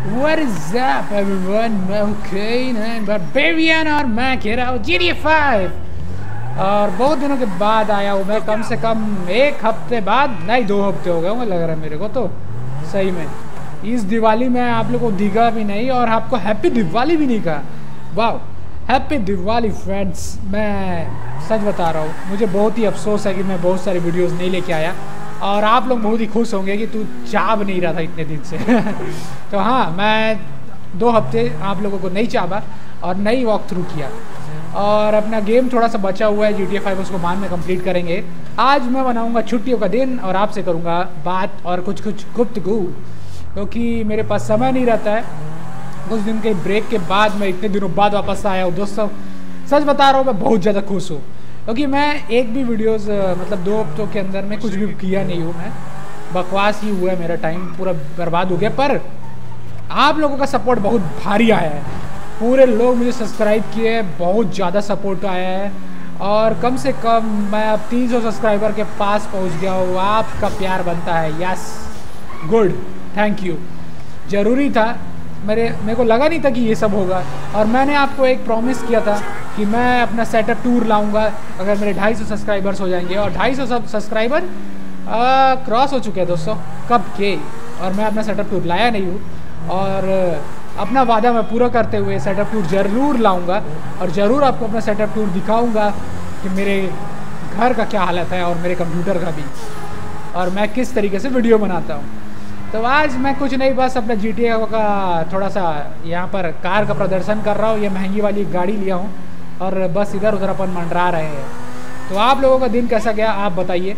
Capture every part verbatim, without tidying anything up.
What is up everyone? मैं हूँ cane and barbarian और मैं खेल रहा हूँ जी टी ए फाइव। और बहुत दिनों के बाद आया हूँ मैं, कम से कम एक हफ्ते बाद, नहीं दो हफ्ते हो गए होंगे लग रहा है मेरे को तो सही में। इस दिवाली में आप लोगों को दिखा भी नहीं और आपको हैप्पी दिवाली भी नहीं कहा। वाह, हैप्पी दिवाली फ्रेंड्स। मैं सच बता रहा हूँ, मुझे बहुत ही अफसोस है कि मैं बहुत सारी वीडियोस नहीं लेके आया और आप लोग बहुत ही खुश होंगे कि तू चाह नहीं रहा था इतने दिन से। तो हाँ, मैं दो हफ्ते आप लोगों को नहीं चाहा और नहीं वॉक थ्रू किया और अपना गेम थोड़ा सा बचा हुआ है जी टी ए फाइव, उसको बाद में कंप्लीट करेंगे। आज मैं बनाऊंगा छुट्टियों का दिन और आपसे करूंगा बात और कुछ कुछ गुफ्तगू, क्योंकि मेरे पास समय नहीं रहता है। कुछ दिन के ब्रेक के बाद मैं इतने दिनों बाद वापस आया हूँ दोस्तों। सच बता रहा हूँ, मैं बहुत ज़्यादा खुश हूँ क्योंकि मैं एक भी वीडियोस मतलब दो हफ्तों के अंदर में कुछ भी किया नहीं हूँ। मैं बकवास ही हुआ है, मेरा टाइम पूरा बर्बाद हो गया। पर आप लोगों का सपोर्ट बहुत भारी आया है, पूरे लोग मुझे सब्सक्राइब किए हैं, बहुत ज़्यादा सपोर्ट आया है और कम से कम मैं अब तीन सौ सब्सक्राइबर के पास पहुँच गया हूँ। आपका प्यार बनता है। Yes, good, thank you. ज़रूरी था, मेरे मेरे को लगा नहीं था कि ये सब होगा और मैंने आपको एक प्रॉमिस किया था कि मैं अपना सेटअप टूर लाऊंगा अगर मेरे ढाई सौ सब्सक्राइबर्स हो जाएंगे। और ढाई सौ सब्सक्राइबर क्रॉस हो चुके हैं दोस्तों कब के, और मैं अपना सेटअप टूर लाया नहीं हूँ। और अपना वादा मैं पूरा करते हुए सेटअप टूर ज़रूर लाऊंगा और ज़रूर आपको अपना सेटअप टूर दिखाऊंगा कि मेरे घर का क्या हालत है और मेरे कंप्यूटर का भी, और मैं किस तरीके से वीडियो बनाता हूँ। तो आज मैं कुछ नहीं, बस अपना जी टी ए का थोड़ा सा यहाँ पर कार का प्रदर्शन कर रहा हूँ। ये महंगी वाली गाड़ी लिया हूँ और बस इधर उधर अपन मंडरा रहे हैं। तो आप लोगों का दिन कैसा गया आप बताइए।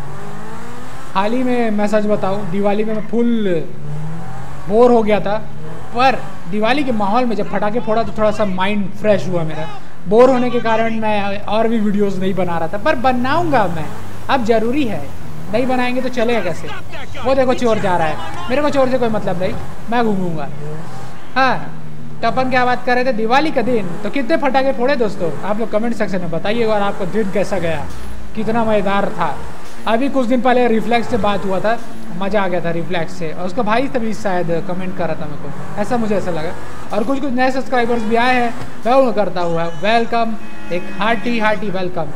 हाल ही में मैं सच बताऊँ, दिवाली में मैं फुल बोर हो गया था, पर दिवाली के माहौल में जब पटाखे फोड़ा तो थोड़ा सा माइंड फ्रेश हुआ मेरा। बोर होने के कारण मैं और भी वीडियोज़ नहीं बना रहा था, पर बनाऊँगा मैं, अब ज़रूरी है। नहीं बनाएंगे तो चलेगा कैसे। वो देखो चोर जा रहा है, मेरे को चोर से कोई मतलब नहीं, मैं घूमूंगा। हाँ, तो अपन क्या बात कर रहे थे, दिवाली का दिन। तो कितने फटाके फोड़े दोस्तों, आप लोग कमेंट सेक्शन में बताइए और आपको दिन कैसा गया, कितना मज़ेदार था। अभी कुछ दिन पहले रिफ्लेक्स से बात हुआ था, मज़ा आ गया था रिफ्लेक्स से, और उसका भाई तभी शायद कमेंट कर रहा था मेरे को, ऐसा मुझे ऐसा लगा। और कुछ कुछ नए सब्सक्राइबर्स भी आए हैं, मैं उन्हें करता हुआ वेलकम, एक hearty hearty welcome,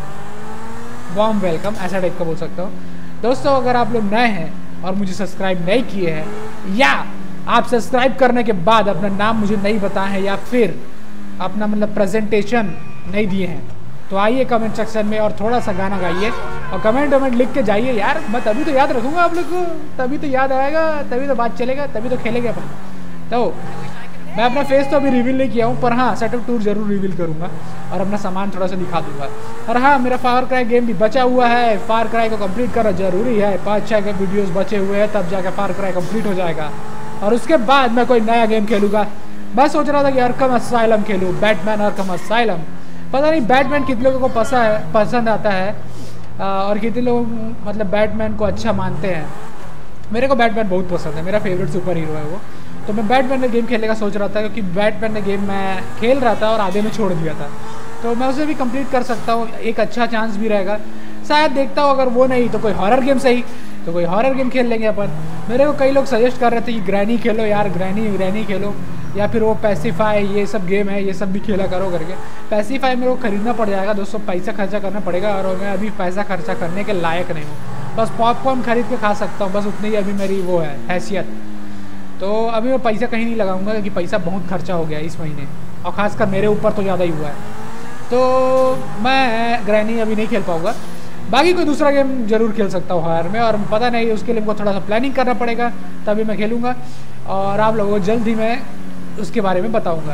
warm welcome, ऐसा टाइप का बोल सकता हूँ दोस्तों। अगर आप लोग नए हैं और मुझे सब्सक्राइब नहीं किए हैं, या आप सब्सक्राइब करने के बाद अपना नाम मुझे नहीं बताए हैं, या फिर अपना मतलब प्रेजेंटेशन नहीं दिए हैं, तो आइए कमेंट सेक्शन में और थोड़ा सा गाना गाइए और कमेंट वमेंट लिख के जाइए यार। मैं तभी तो याद रखूँगा आप लोग को, तभी तो याद आएगा, तभी तो बात चलेगा, तभी तो खेलेंगे अपन। तो मैं अपना फेस तो अभी रिवील नहीं किया हूँ, पर हाँ सेटअप टूर जरूर रिवील करूँगा और अपना सामान थोड़ा सा दिखा दूँगा। और हाँ, मेरा फार क्राई गेम भी बचा हुआ है, फार क्राई को कंप्लीट करना जरूरी है। पाँच छः के वीडियोस बचे हुए हैं, तब जाकर फार क्राई कंप्लीट हो जाएगा और उसके बाद मैं कोई नया गेम खेलूँगा। मैं सोच रहा था कि अरकम असाइलम खेलूँ, बैटमैन अरकम असाइलम। पता नहीं बैटमैन कितने लोगों को पसंद है पसंद आता है और कितने लोग मतलब बैटमैन को अच्छा मानते हैं। मेरे को बैटमैन बहुत पसंद है, मेरा फेवरेट सुपर हीरो है वो। तो मैं बैटमैन ने गेम खेलने का सोच रहा था, क्योंकि बैटमैन ने गेम मैं खेल रहा था और आधे में छोड़ दिया था, तो मैं उसे भी कंप्लीट कर सकता हूँ, एक अच्छा चांस भी रहेगा शायद। देखता हूँ, अगर वो नहीं तो कोई हॉरर गेम सही, तो कोई हॉरर गेम खेल लेंगे अपन। मेरे को कई लोग सजेस्ट कर रहे थे कि ग्रैनी खेलो यार, ग्रैनी ग्रैनी खेलो, या फिर वो पैसिफाई, ये सब गेम है, ये सब भी खेला करो करके। पैसिफाई मेरे को खरीदना पड़ जाएगा दोस्तों, पैसा खर्चा करना पड़ेगा और मैं अभी पैसा खर्चा करने के लायक नहीं हूँ। बस पॉपकॉर्न खरीद के खा सकता हूँ, बस उतनी ही अभी मेरी वो है हैसियत। तो अभी मैं पैसा कहीं नहीं लगाऊंगा क्योंकि पैसा बहुत खर्चा हो गया इस महीने, और ख़ासकर मेरे ऊपर तो ज़्यादा ही हुआ है। तो मैं ग्रैनी अभी नहीं खेल पाऊँगा, बाकी कोई दूसरा गेम जरूर खेल सकता हूँ हॉरर में, और पता नहीं उसके लिए मुझको थोड़ा सा प्लानिंग करना पड़ेगा, तभी मैं खेलूँगा और आप लोगों को जल्द ही मैं उसके बारे में बताऊँगा।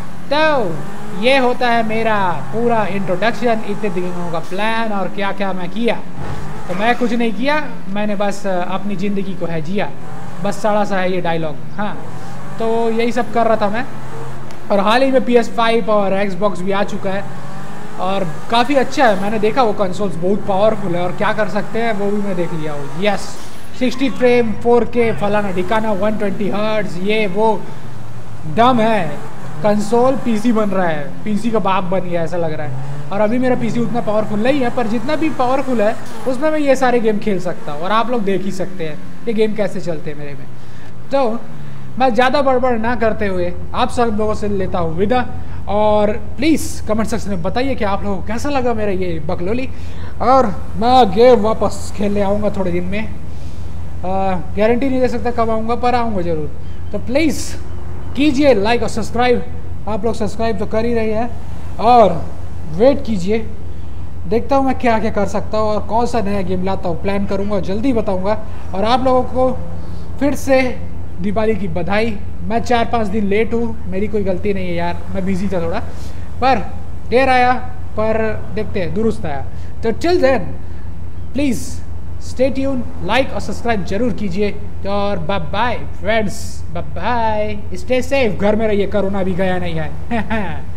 तो ये होता है मेरा पूरा इंट्रोडक्शन, इतने दिनों का प्लान और क्या क्या मैं किया। तो मैं कुछ नहीं किया, मैंने बस अपनी ज़िंदगी को है जिया, बस साड़ा सा है ये डायलॉग। हाँ, तो यही सब कर रहा था मैं। और हाल ही में पी एस फाइव और एक्सबॉक्स भी आ चुका है और काफ़ी अच्छा है। मैंने देखा वो कंसोल्स बहुत पावरफुल है और क्या कर सकते हैं वो भी मैं देख लिया हूँ। यस, सिक्सटी फ्रेम, फोर के, फलाना ढिकाना, वन ट्वेंटी हर्ट्ज, ये वो दम है। कंसोल पीसी बन रहा है, पीसी का बाप बन गया ऐसा लग रहा है। और अभी मेरा पीसी उतना पावरफुल नहीं है, पर जितना भी पावरफुल है उसमें मैं ये सारे गेम खेल सकता हूँ और आप लोग देख ही सकते हैं ये गेम कैसे चलते हैं मेरे में। तो मैं ज़्यादा बड़बड़ ना करते हुए आप सब लोगों से लेता हूँ विदा। और प्लीज़ कमेंट सेक्शन में बताइए कि आप लोगों को कैसा लगा मेरा ये बकलोली। और मैं गेम वापस खेलने आऊँगा थोड़े दिन में, गारंटी नहीं दे सकता कब आऊँगा पर आऊँगा ज़रूर। तो प्लीज़ कीजिए लाइक और सब्सक्राइब। आप लोग सब्सक्राइब तो कर ही रहे हैं और वेट कीजिए, देखता हूँ मैं क्या क्या कर सकता हूँ और कौन सा नया गेम लाता हूँ, प्लान करूँगा, जल्दी बताऊँगा। और आप लोगों को फिर से दिवाली की बधाई। मैं चार पाँच दिन लेट हूँ, मेरी कोई गलती नहीं है यार, मैं बिज़ी था थोड़ा, पर देर आया पर देखते हैं दुरुस्त आया। तो till then please stay tune, like और सब्सक्राइब जरूर कीजिए। और bye bye friends, bye bye, stay safe, घर में रहिए, कोरोना भी गया नहीं है।